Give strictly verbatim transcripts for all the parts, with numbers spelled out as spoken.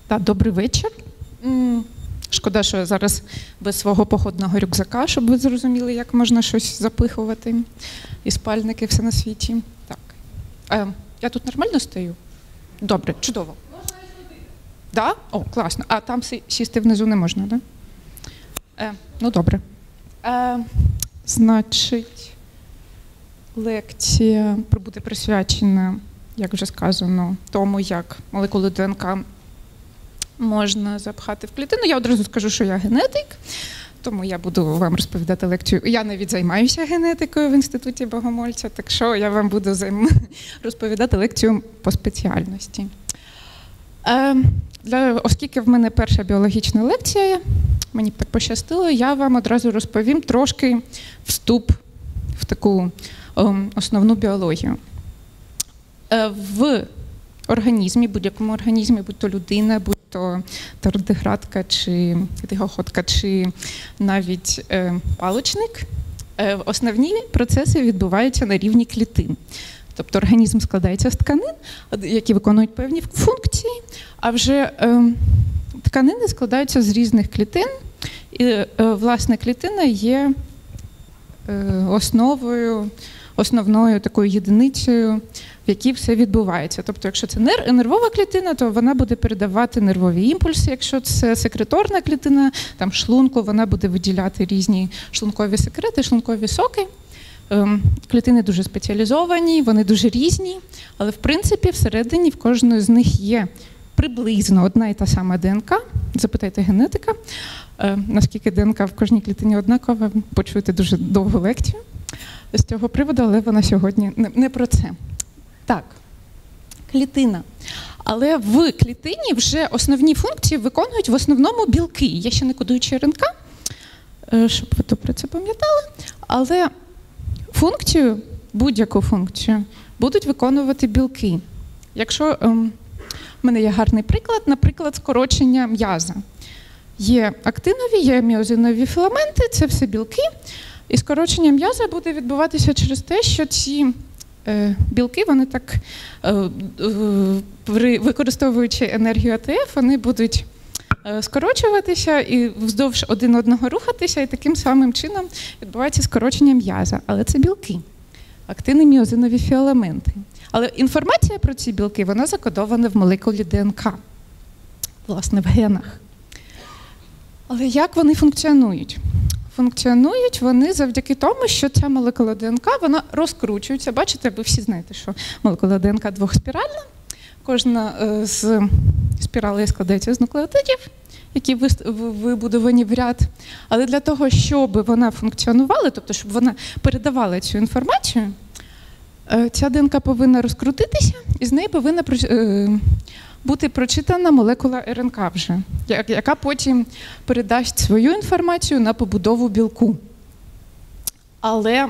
Так, добрий вечір. Шкода, що я зараз без свого походного рюкзака, щоб ви зрозуміли, як можна щось запихувати. І спальники, все на світі. Так. Е, я тут нормально стою? Добре, чудово. Можна і сюди. Да? О, класно. А там сісти внизу не можна, так? Да? Е, ну, добре. Е, значить, лекція буде присвячена, як вже сказано, тому, як молекули ДНК можна запхати в клітину. Я одразу скажу, що я генетик, тому я буду вам розповідати лекцію. Я навіть займаюся генетикою в інституті Богомольця, так що я вам буду займ... розповідати лекцію по спеціальності. Е, для... Оскільки в мене перша біологічна лекція, мені так пощастило, я вам одразу розповім трошки вступ в таку о, основну біологію. Е, в організмі, будь-якому організмі, будь то людина, будь то тардиградка, чи тихоходка, чи навіть е, паличник, е, основні процеси відбуваються на рівні клітин. Тобто організм складається з тканин, які виконують певні функції, а вже е, тканини складаються з різних клітин, і, е, власне, клітина є е, основою, основною такою єдиницею, в якій все відбувається. Тобто, якщо це нервова клітина, то вона буде передавати нервові імпульси. Якщо це секреторна клітина, там шлунку, вона буде виділяти різні шлункові секрети, шлункові соки. Клітини дуже спеціалізовані, вони дуже різні, але, в принципі, всередині в кожної з них є приблизно одна і та сама ДНК. Запитайте генетика, наскільки ДНК в кожній клітині однакова, почуєте дуже довгу лекцію з цього приводу, але вона сьогодні не про це. Так, клітина. Але в клітині вже основні функції виконують в основному білки. Є ще не кодуюча РНК, щоб ви добре це пам'ятали. Але функцію, будь-яку функцію, будуть виконувати білки. Якщо ем, в мене є гарний приклад, наприклад, скорочення м'яза. Є актинові, є міозинові філаменти, це все білки. І скорочення м'яза буде відбуватися через те, що ці білки, вони так, використовуючи енергію А Т Ф, вони будуть скорочуватися і вздовж один одного рухатися, і таким самим чином відбувається скорочення м'яза. Але це білки, актини міозинові філаменти. Але інформація про ці білки, вона закодована в молекулі ДНК, власне, в генах. Але як вони функціонують? Функціонують вони завдяки тому, що ця молекула ДНК, вона розкручується. Бачите, ви всі знаєте, що молекула ДНК двохспіральна. Кожна з спіралей складається з нуклеотидів, які вибудовані в ряд. Але для того, щоб вона функціонувала, тобто, щоб вона передавала цю інформацію, ця ДНК повинна розкрутитися, і з неї повинна бути прочитана молекула РНК вже, яка потім передасть свою інформацію на побудову білку. Але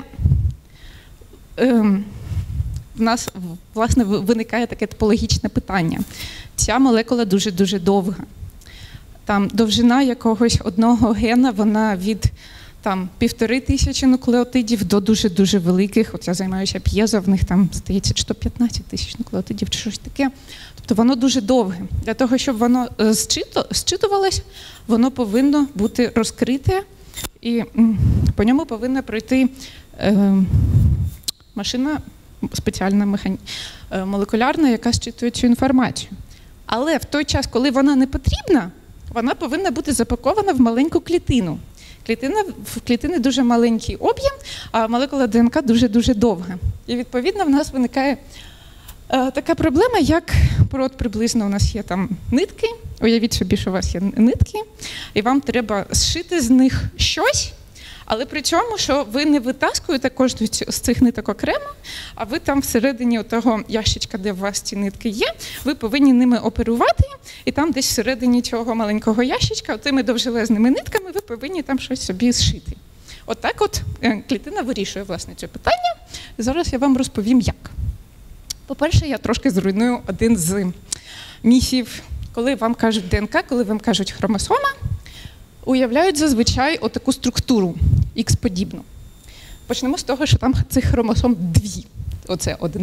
ем, в нас, власне, виникає таке топологічне питання. Ця молекула дуже-дуже довга. Там довжина якогось одного гена, вона від там, півтори тисячі нуклеотидів до дуже-дуже великих. От я займаюся п'єзо, в них там, здається, сто п'ятнадцять тисяч нуклеотидів чи щось таке. Тобто воно дуже довге. Для того, щоб воно зчитувалось, воно повинно бути розкрите, і по ньому повинна пройти е, машина спеціальна механі... молекулярна, яка зчитує цю інформацію. Але в той час, коли вона не потрібна, вона повинна бути запакована в маленьку клітину. Клітина, в клітини дуже маленький об'єм, а молекула ДНК дуже-дуже довга. І, відповідно, в нас виникає е, така проблема, як от приблизно у нас є там нитки. Уявіть собі, що у вас є нитки, і вам треба зшити з них щось, але при цьому, що ви не витаскуєте кожну з цих ниток окремо, а ви там всередині того ящичка, де у вас ці нитки є, ви повинні ними оперувати, і там десь всередині цього маленького ящичка, тими довжелезними нитками, ви повинні там щось собі зшити. Отак от, от клітина вирішує, власне, це питання. І зараз я вам розповім, як. По-перше, я трошки зруйную один з міфів. Коли вам кажуть ДНК, коли вам кажуть хромосома, уявляють зазвичай отаку структуру, ікс-подібну. Почнемо з того, що там цих хромосом дві. Оце одна,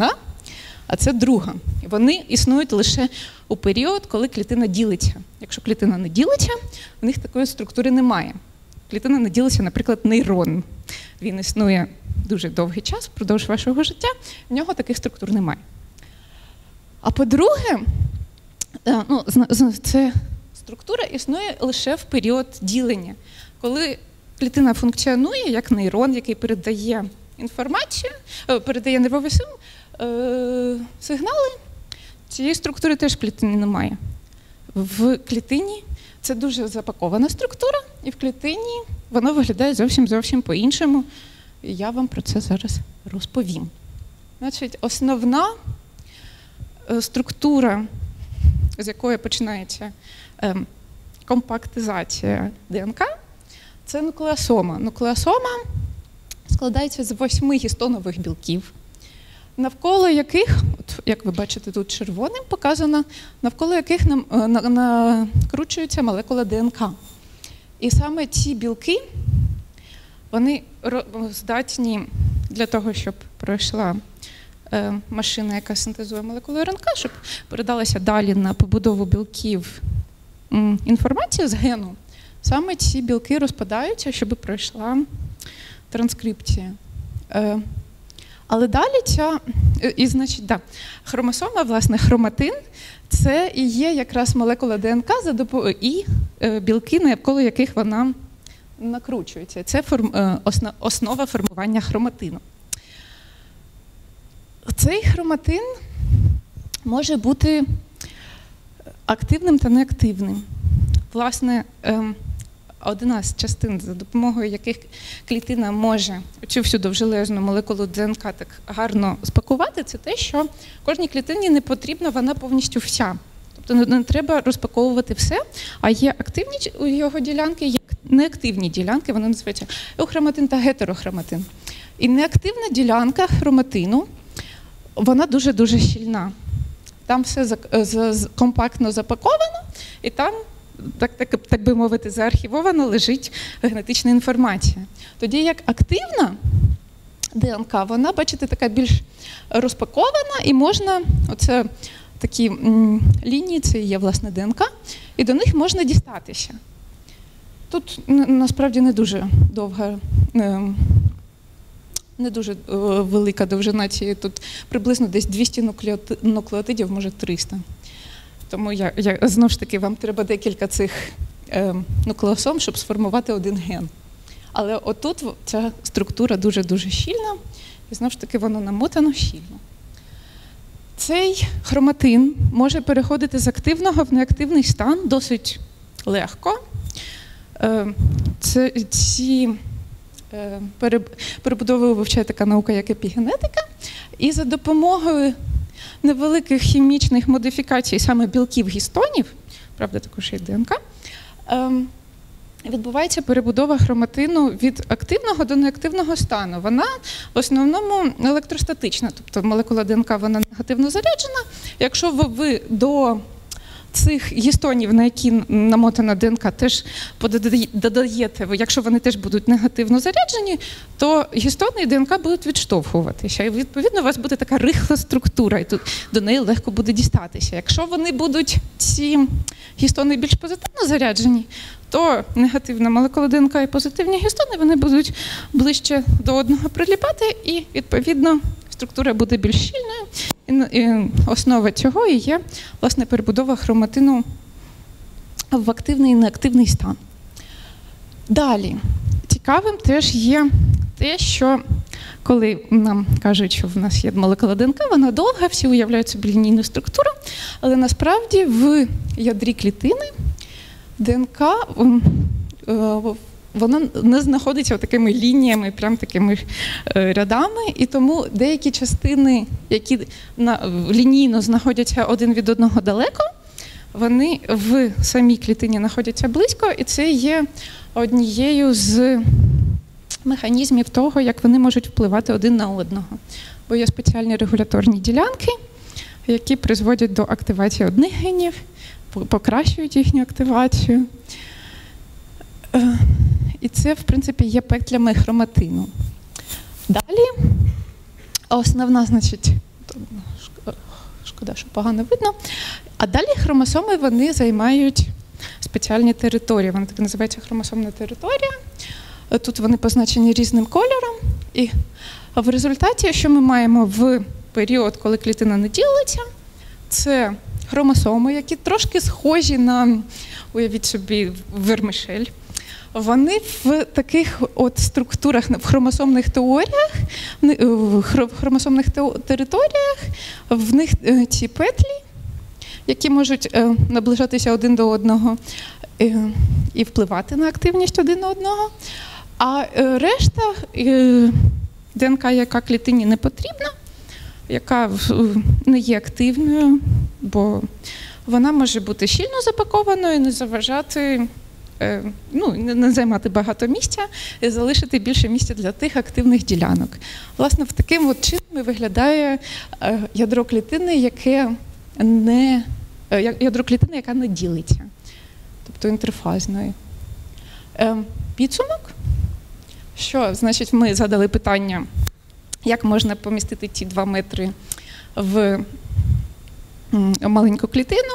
а це друга. Вони існують лише у період, коли клітина ділиться. Якщо клітина не ділиться, в них такої структури немає. Клітина не ділиться, наприклад, нейрон. Він існує дуже довгий час, впродовж вашого життя, в нього таких структур немає. А по-друге, ну, це структура існує лише в період ділення. Коли клітина функціонує як нейрон, який передає інформацію, передає нервовий сигнали, цієї структури теж в клітині немає. В клітині це дуже запакована структура, і в клітині воно виглядає зовсім-зовсім по-іншому. І я вам про це зараз розповім. Значить, основна структура, з якої починається компактизація ДНК, це нуклеосома. Нуклеосома складається з восьми гістонових білків, навколо яких, от, як ви бачите, тут червоним показано, навколо яких накручується молекула ДНК. І саме ці білки, вони здатні для того, щоб пройшла е, машина, яка синтезує молекулу РНК, щоб передалася далі на побудову білків м, інформація з гену. Саме ці білки розпадаються, щоб пройшла транскрипція. Е, Але далі ця, і, значить, да, хромосома, власне, хроматин, це і є якраз молекула ДНК за допомогою і е, білки, навколо яких вона накручується. Це форм, е, основ, основа формування хроматину. Цей хроматин може бути активним та неактивним. Власне, е, одна з частин, за допомогою яких клітина може цю всю довжелезну молекулу ДНК так гарно спакувати, це те, що кожній клітині не потрібна вона повністю вся. Тобто не, не треба розпаковувати все, а є активні його ділянки, є неактивні ділянки, вони називаються еухроматин та гетерохроматин. І неактивна ділянка хроматину, вона дуже-дуже щільна. Там все за, за, за, компактно запаковано, і там Так, так, так би мовити, заархівовано лежить генетична інформація. Тоді як активна ДНК, вона, бачите, така більш розпакована, і можна, оце такі м, лінії, це є, власне, ДНК, і до них можна дістатися. Тут, насправді, не дуже довга, не дуже велика довжина цієї, тут приблизно десь двісті нуклеотидів, може триста. Тому я, я, знову ж таки, вам треба декілька цих е, нуклеосом, щоб сформувати один ген. Але отут ця структура дуже-дуже щільна, і знову ж таки воно намотано щільно. Цей хроматин може переходити з активного в неактивний стан досить легко. Е, це, ці е, перебудовою вивчає така наука, як епігенетика, і за допомогою невеликих хімічних модифікацій, саме білків гістонів, правда, також є ДНК, відбувається перебудова хроматину від активного до неактивного стану. Вона в основному електростатична, тобто молекула ДНК вона негативно заряджена. Якщо ви до цих гістонів, на які намотана ДНК, теж додаєте, якщо вони теж будуть негативно заряджені, то гістони і ДНК будуть відштовхуватися. І, відповідно, у вас буде така рихла структура, і тут до неї легко буде дістатися. Якщо вони будуть, ці гістони, більш позитивно заряджені, то негативна молекула ДНК і позитивні гістони, вони будуть ближче до одного приліпати, і, відповідно, структура буде більш щільною. І основа цього і є, власне, перебудова хроматину в активний і неактивний стан. Далі, цікавим теж є те, що коли нам кажуть, що в нас є молекула ДНК, вона довга, всі уявляють собі лінійну структуру, але насправді в ядрі клітини ДНК вона не знаходиться такими лініями, прям такими рядами, і тому деякі частини, які лінійно знаходяться один від одного далеко, вони в самій клітині знаходяться близько, і це є однією з механізмів того, як вони можуть впливати один на одного. Бо є спеціальні регуляторні ділянки, які призводять до активації одних генів, покращують їхню активацію. І це, в принципі, є петлями хроматину. Далі, основна, значить, шкода, що погано видно. А далі хромосоми, вони займають спеціальні території. Вона так називається хромосомна територія. Тут вони позначені різним кольором. І в результаті, що ми маємо в період, коли клітина не ділиться, це хромосоми, які трошки схожі на, уявіть собі, вермишель. Вони в таких от структурах, в хромосомних теоріях, в хромосомних територіях, в них ці петлі, які можуть наближатися один до одного і впливати на активність один одного. А решта ДНК, яка клітині не потрібна, яка не є активною, бо вона може бути щільно запакованою, не заважати, ну, не займати багато місця і залишити більше місця для тих активних ділянок. Власне, в таким от чином виглядає ядро клітини, яке не, ядро клітини, яка не ділиться, тобто інтерфазної. Підсумок, що, значить, ми задали питання, як можна помістити ці два метри в маленьку клітину.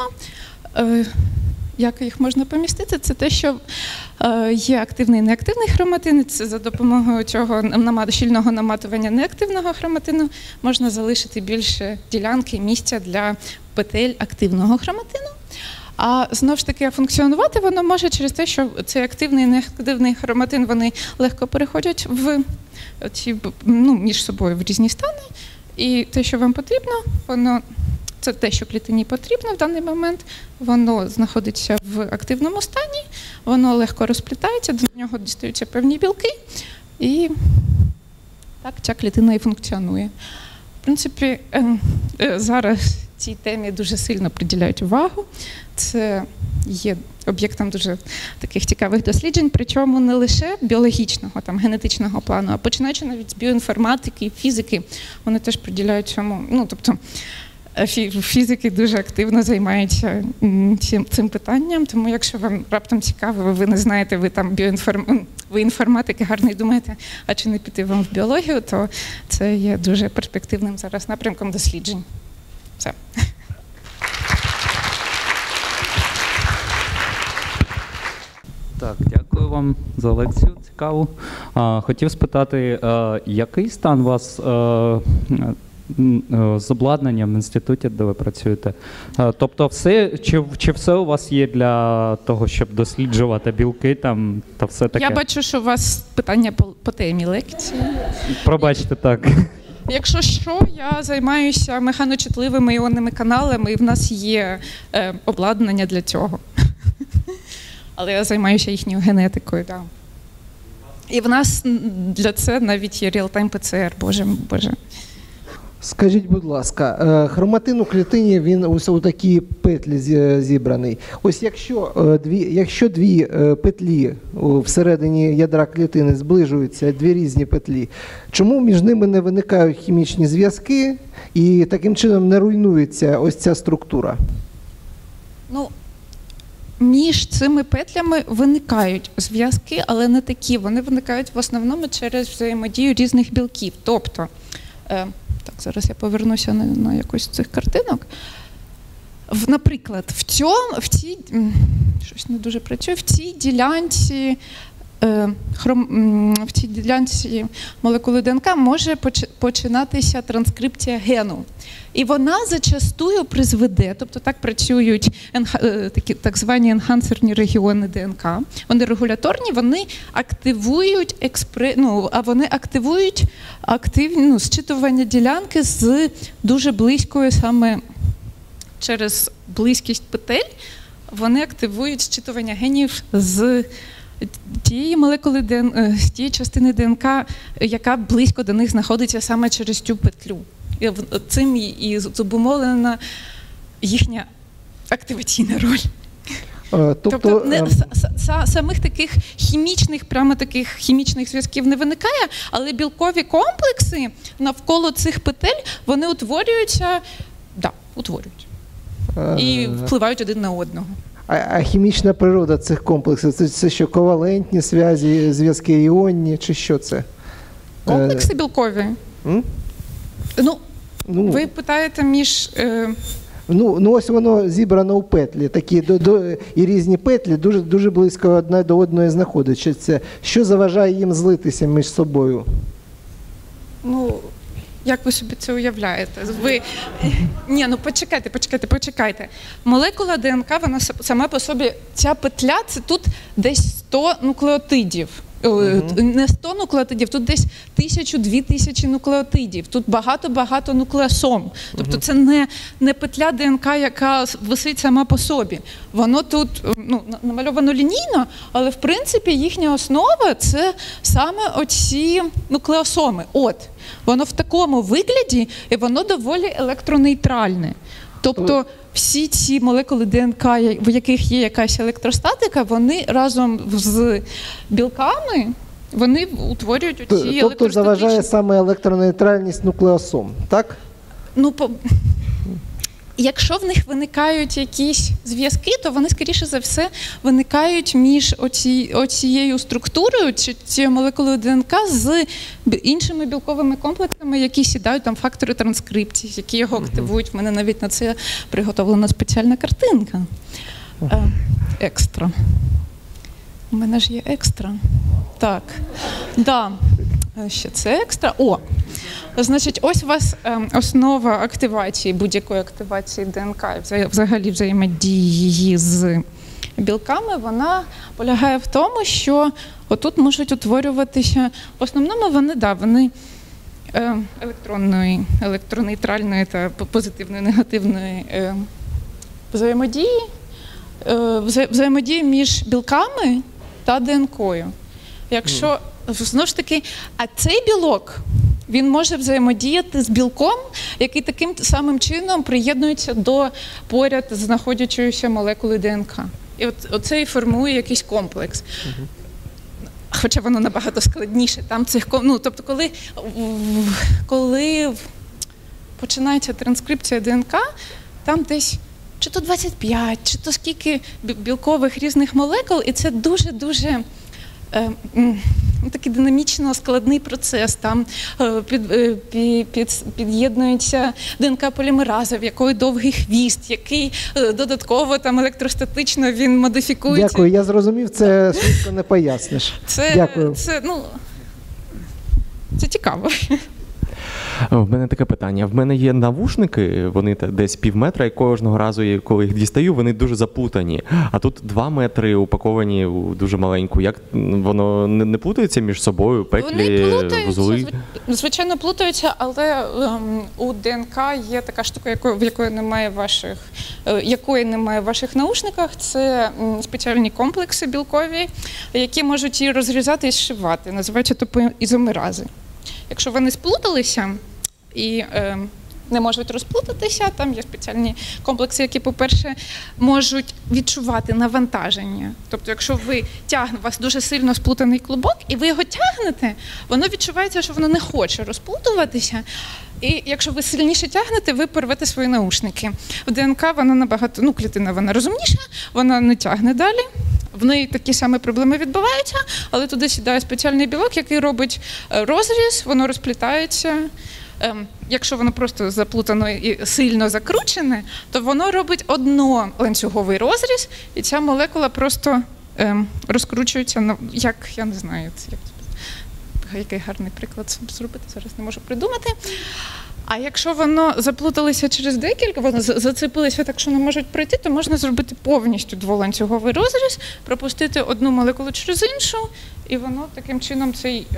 Як їх можна помістити? Це те, що є активний і неактивний хроматин. Це за допомогою цього щільного наматування неактивного хроматину можна залишити більше ділянки, місця для петель активного хроматину. А знову ж таки функціонувати воно може через те, що цей активний і неактивний хроматин, вони легко переходять в ці, ну, між собою в різні стани. І те, що вам потрібно, воно це те, що клітині потрібно в даний момент, воно знаходиться в активному стані, воно легко розплітається, до нього дістаються певні білки, і так ця клітина і функціонує. В принципі, зараз цій темі дуже сильно приділяють увагу. Це є об'єктом дуже таких цікавих досліджень, причому не лише біологічного, там, генетичного плану, а починаючи навіть з біоінформатики, фізики, вони теж приділяють цьому, ну, тобто, фізики дуже активно займаються цим, цим питанням, тому якщо вам раптом цікаво, ви не знаєте, ви там біоінформ... ви інформатики гарно і думаєте, а чи не піти вам в біологію, то це є дуже перспективним зараз напрямком досліджень. Все. Так, дякую вам за лекцію цікаву. А, хотів спитати, а, який стан у вас а, з обладнанням в інституті, де ви працюєте? А, тобто все, чи, чи все у вас є для того, щоб досліджувати білки там та все таке? Я бачу, що у вас питання по, по темі лекції. Пробачте, так. Якщо що, я займаюся механочутливими іонними каналами, і в нас є е, обладнання для цього. Але я займаюся їхньою генетикою, так. Да. І в нас для це навіть є реал-тайм ПЦР, боже, боже. Скажіть, будь ласка, хроматин у клітині, він ось у такі петлі зібраний. Ось якщо дві, якщо дві петлі всередині ядра клітини зближуються, дві різні петлі, чому між ними не виникають хімічні зв'язки і таким чином не руйнується ось ця структура? Ну, між цими петлями виникають зв'язки, але не такі. Вони виникають в основному через взаємодію різних білків. Тобто, е, так, зараз я повернуся на, на якусь з цих картинок. В, наприклад, в, цьому, в цій, щось не дуже працює, в цій ділянці, е, хром, в цій ділянці молекули ДНК може починатися транскрипція гену. І вона зачастую призведе, тобто так працюють такі так звані енхансерні регіони ДНК. Вони регуляторні, вони активують експре, ну, а вони активують активні, ну, зчитування ділянки з дуже близькою, саме через близькість петель, вони активують зчитування генів з тієї молекули ДНК, з тієї частини ДНК, яка близько до них знаходиться саме через цю петлю. І цим і зобумовлена їхня активаційна роль. А, тобто, тобто не, с, с, самих таких хімічних, прямо таких хімічних зв'язків не виникає, але білкові комплекси навколо цих петель, вони утворюються, да, утворюють. А, і впливають один на одного. А, а хімічна природа цих комплексів, це, це що, ковалентні зв'язки, зв'язки іонні, чи що це? Комплекси білкові. М? Ну, Ну, Ви питаєте між... Е... Ну, ну ось воно зібрано у петлі, такі до, до, і різні петлі дуже, дуже близько одна до одної знаходяться. Що заважає їм злитися між собою? Ну, як ви собі це уявляєте? Ви... Ні, ну почекайте, почекайте, почекайте. Молекула ДНК, вона сама по собі, ця петля, це тут десь сто нуклеотидів. Uh-huh. Не сто нуклеотидів, тут десь тисячу-дві тисячі нуклеотидів. Тут багато-багато нуклеосом. Тобто uh-huh. це не, не петля ДНК, яка висить сама по собі. Воно тут ну, намальовано лінійно, але в принципі їхня основа – це саме оці нуклеосоми. От, воно в такому вигляді, і воно доволі електронейтральне. Тобто всі ці молекули ДНК, в яких є якась електростатика, вони разом з білками, вони утворюють оці електростатичні... Тобто заважає саме електронейтральність нуклеосом, так? Ну, по... Якщо в них виникають якісь зв'язки, то вони, скоріше за все, виникають між оці... оцією структурою, чи цією молекулою ДНК з іншими білковими комплексами, які сідають, там фактори транскрипції, які його активують. В мене навіть на це приготовлена спеціальна картинка. Е, екстра. У мене ж є екстра. Так. Да. Ще це екстра. О! Значить, ось у вас е, основа активації, будь-якої активації ДНК, взагалі взаємодії її з білками, вона полягає в тому, що отут можуть утворюватися, в основному вони, да, вони е, електронної, електронейтральної та позитивної, негативної е, взаємодії, е, вза, взаємодії між білками та ДНКою. Якщо, знову ж таки, а цей білок, він може взаємодіяти з білком, який таким самим чином приєднується до поряд знаходячоїся молекули ДНК. І от оце і формує якийсь комплекс. Угу. Хоча воно набагато складніше. Там цих, ну, тобто, коли, коли починається транскрипція ДНК, там десь чи то двадцять п'ять, чи то скільки білкових різних молекул, і це дуже-дуже такий динамічно складний процес. Там під, під, під, під'єднується ДНК-полімераза, в якої довгий хвіст, який додатково там електростатично він модифікується. Дякую, я зрозумів, це швидко не поясниш. Це, Дякую. Це, ну, це цікаво. В мене таке питання. В мене є навушники, вони десь пів метра, і кожного разу, коли їх дістаю, вони дуже заплутані. А тут два метри упаковані у дуже маленьку. Як воно не плутається між собою, петлі, вузли? Звичайно, плутаються, але ем, у ДНК є така штука, якої, в якої немає ваших, е, якої немає в ваших наушниках. Це м, спеціальні комплекси білкові, які можуть її розрізати і зшивати. Називаються топоізомерази. Якщо вони сплуталися і е, не можуть розплутатися, там є спеціальні комплекси, які, по-перше, можуть відчувати навантаження. Тобто, якщо ви тягнете, у вас дуже сильно сплутаний клубок, і ви його тягнете, воно відчувається, що воно не хоче розплутуватися. І якщо ви сильніше тягнете, ви порвете свої наушники. В ДНК вона набагато, ну, клітина вона розумніша, вона не тягне далі. В неї такі самі проблеми відбуваються, але туди сідає спеціальний білок, який робить розріз, воно розплітається. Якщо воно просто заплутано і сильно закручене, то воно робить одноланцюговий розріз, і ця молекула просто розкручується, як, я не знаю, як, який гарний приклад зробити, зараз не можу придумати. А якщо воно заплуталося через декілька, воно зацепилося так, що не можуть пройти, то можна зробити повністю дволанцюговий розріз, пропустити одну молекулу через іншу, і воно таким чином цей,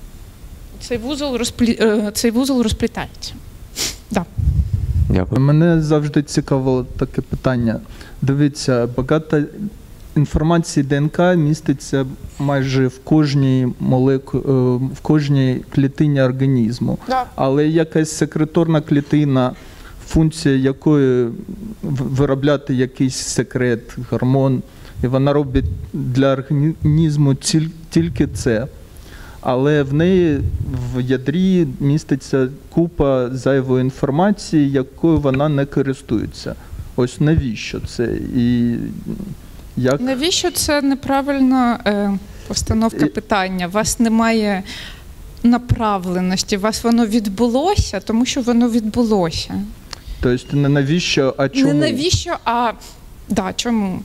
цей, вузол, розплі, цей вузол розплітається. Да. Дякую. Мене завжди цікавило таке питання. Дивіться, багато інформації ДНК міститься майже в кожній молеку... в кожній клітині організму. Да. Але якась секреторна клітина, функція якої виробляти якийсь секрет, гормон, і вона робить для організму тільки це. Але в неї в ядрі міститься купа зайвої інформації, якою вона не користується. Ось навіщо це? І як... Навіщо це неправильна е, постановка питання? У вас немає направленості. У вас воно відбулося, тому що воно відбулося. Тобто не навіщо, а чому? Не навіщо, а да, чому?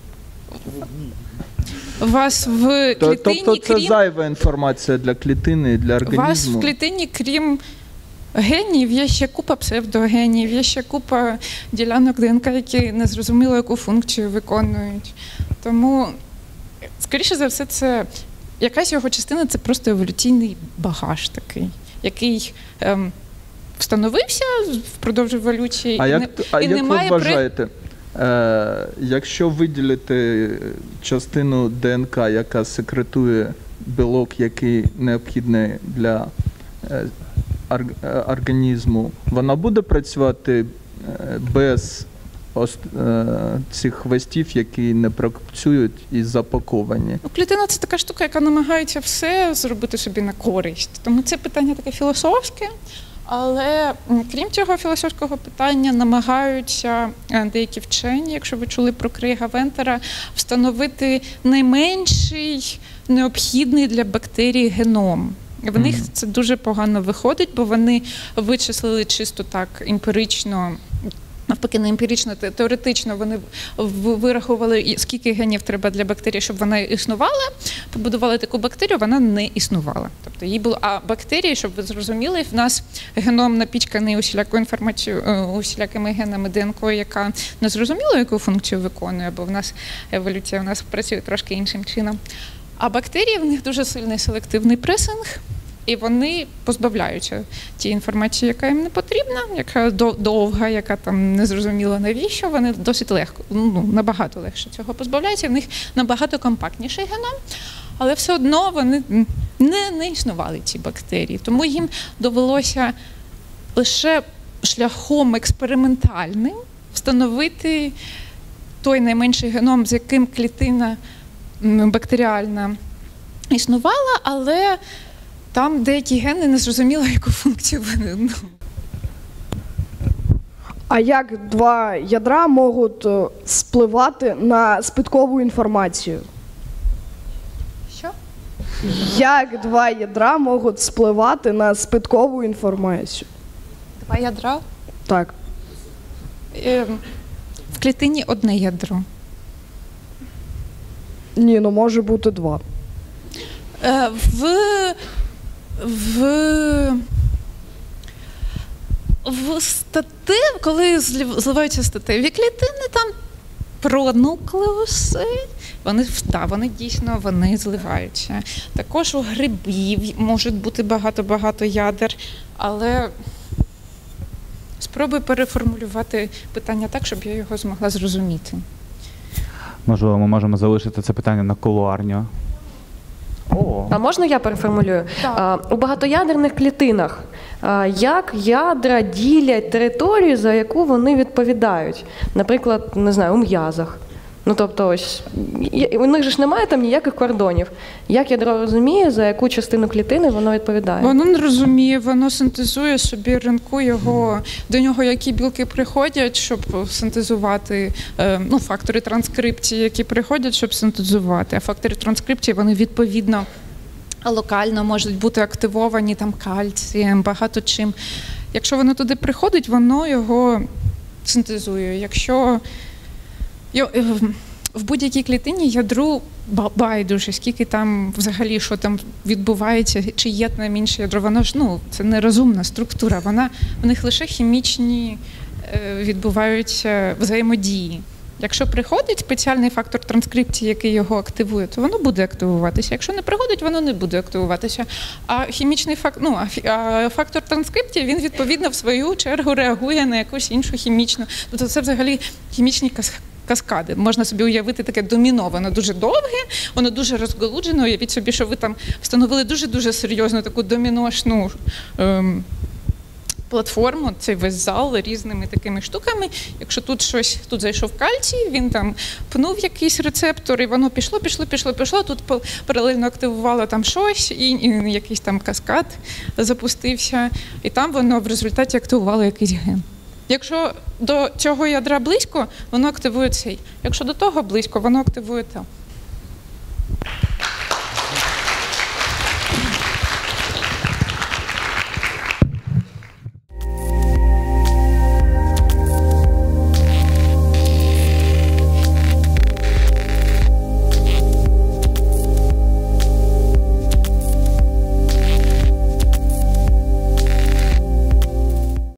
У вас в То- клітині, Тобто це крім... зайва інформація для клітини і для У вас організму? в клітині, крім генів, є ще купа псевдогенів, є ще купа ділянок ДНК, які незрозуміло яку функцію виконують. Тому, скоріше за все, це якась його частина – це просто еволюційний багаж такий, який ем, встановився впродовж еволюції. А і як, не, а і як немає ви при- вважаєте, е, якщо виділити частину ДНК, яка секретує білок, який необхідний для е, ор- е, організму, вона буде працювати е, без ос- е, цих хвостів, які не працюють і запаковані? Ну, клітина – це така штука, яка намагається все зробити собі на користь. Тому це питання таке філософське. Але м, крім цього філософського питання, намагаються е, деякі вчені, якщо ви чули про Крейга Вентера, встановити найменший необхідний для бактерій геном. В них це дуже погано виходить, бо вони вичислили чисто так емпірично, навпаки, не емпірично, те- теоретично вони в- вирахували, і скільки генів треба для бактерії, щоб вона існувала, побудували таку бактерію, вона не існувала. Тобто їй було, а бактерії, щоб ви зрозуміли, в нас геном напічканий усілякою інформацією, е, усілякими генами ДНК, яка не зрозуміло, яку функцію виконує, бо в нас еволюція в нас працює трошки іншим чином. А бактерії, в них дуже сильний селективний пресинг, і вони позбавляються тієї інформації, яка їм не потрібна, яка дов- довга, яка там не зрозуміло навіщо, вони досить легко, ну, набагато легше цього позбавляються, в них набагато компактніший геном, але все одно вони не, не існували, ці бактерії. Тому їм довелося лише шляхом експериментальним встановити той найменший геном, з яким клітина м, бактеріальна існувала, але там деякі гени не зрозуміло, яку функцію вони. Ну, А як два ядра можуть е, спливати на спиткову інформацію? що? Як два ядра можуть спливати на спиткову інформацію? Два ядра. Так. Е, В клітині одне ядро. Ні, ну може бути два. Е, В, в, в статив, коли злів- зливаються статеві клітини, там пронуклеуси, вони, та, вони дійсно вони зливаються. Також у грибів може бути багато-багато ядер, але спробуй переформулювати питання так, щоб я його змогла зрозуміти. Можливо, ми можемо залишити це питання на кулуарню. О, А можна я переформулюю? А, у багатоядерних клітинах а, як ядра ділять територію, за яку вони відповідають? Наприклад, не знаю, у м'язах. Ну, тобто, ось є- у них же ж немає там ніяких кордонів. Як ядро розуміє, за яку частину клітини воно відповідає? Воно не розуміє, воно синтезує собі, ринкує його, до нього які білки приходять, щоб синтезувати, е, ну, фактори транскрипції, які приходять, щоб синтезувати. А фактори транскрипції, вони відповідно локально можуть бути активовані там кальцієм, багато чим. Якщо воно туди приходить, воно його синтезує. Якщо йо- е, в будь-якій клітині ядру ба- байдуже, скільки там взагалі, що там відбувається, чи є там інше ядро, воно ж, ну, це нерозумна структура, вона, в них лише хімічні е, відбуваються взаємодії. Якщо приходить спеціальний фактор транскрипції, який його активує, то воно буде активуватися. Якщо не приходить, воно не буде активуватися. А хімічний фак... ну, а фі- а фактор транскрипції, він відповідно в свою чергу реагує на якусь іншу хімічну. Тобто це взагалі хімічні кас... каскади. Можна собі уявити таке доміно, воно дуже довге, воно дуже розголуджене. Уявіть собі, що ви там встановили дуже-дуже серйозну таку доміношну ем, платформу, цей весь зал різними такими штуками. Якщо тут щось, тут зайшов кальцій, він там пнув якийсь рецептор, і воно пішло, пішло, пішло, пішло, тут пал- паралельно активувало там щось, і, і якийсь там каскад запустився, і там воно в результаті активувало якийсь ген. Якщо до цього ядра близько, воно активує цей. Якщо до того близько, воно активує те.